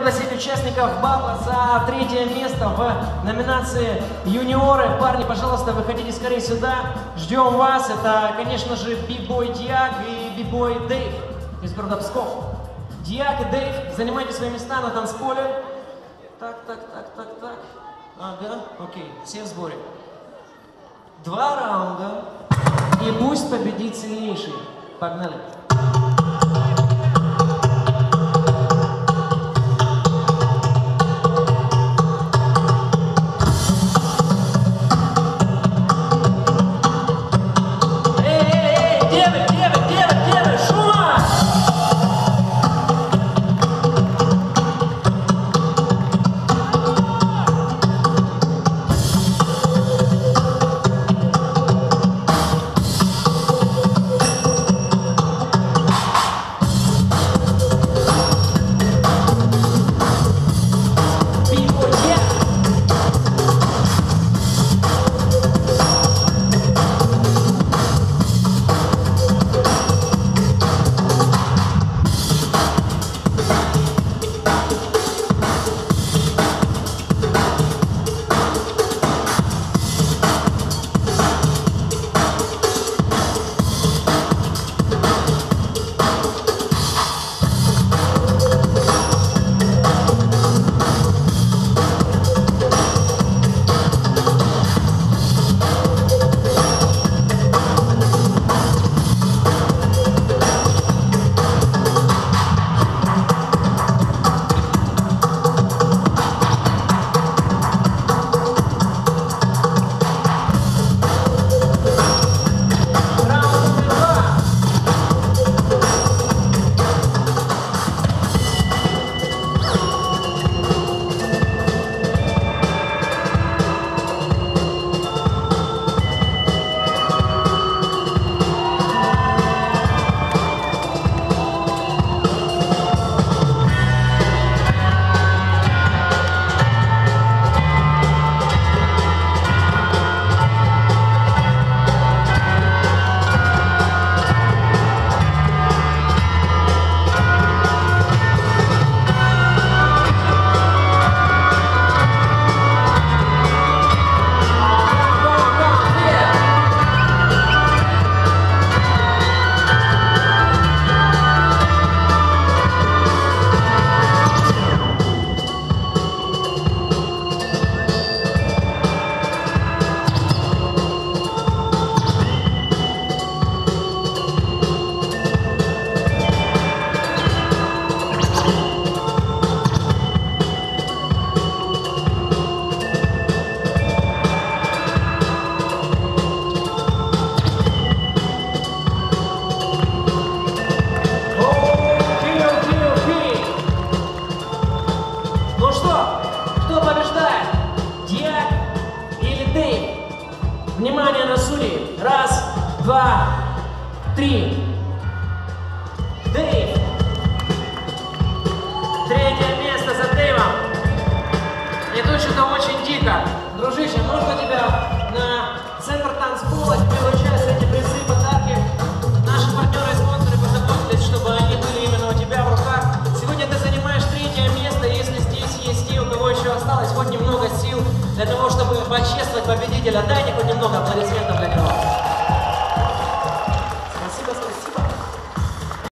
пригласить участников батла за 3-е место в номинации «Юниоры». Парни, пожалуйста, выходите скорее сюда. Ждем вас. Это, конечно же, ббой Диак и ббой Дэйв из города Псков. Диак и Дэйв, занимайте свои места на танцполе. Так. Ага, окей, все в сборе. 2 раунда, и пусть победит сильнейший. Погнали. Внимание на судей. 1, 2, 3. Дэйв. 3-е место за Дэйвом. И тут что-то очень дико. Дружище, можно тебя на центр танцпола? Тебе вручаются эти призы, подарки. Наши партнеры и спонсоры позаботились, чтобы они были именно у тебя в руках. Сегодня ты занимаешь 3-е место. Если здесь есть те, у кого еще осталось хоть немного сил для того, чтобы почествовать победителя, дайте хоть немного аплодисментов для него.